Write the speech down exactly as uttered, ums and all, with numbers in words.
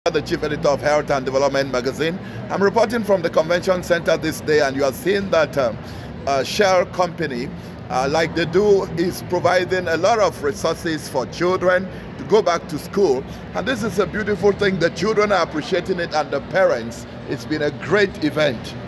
the Chief Editor of Health and Development Magazine. I'm reporting from the Convention Center this day, and you are seeing that um, uh, Shell Company, uh, like they do, is providing a lot of resources for children to go back to school. And this is a beautiful thing. The children are appreciating it, and the parents. It's been a great event.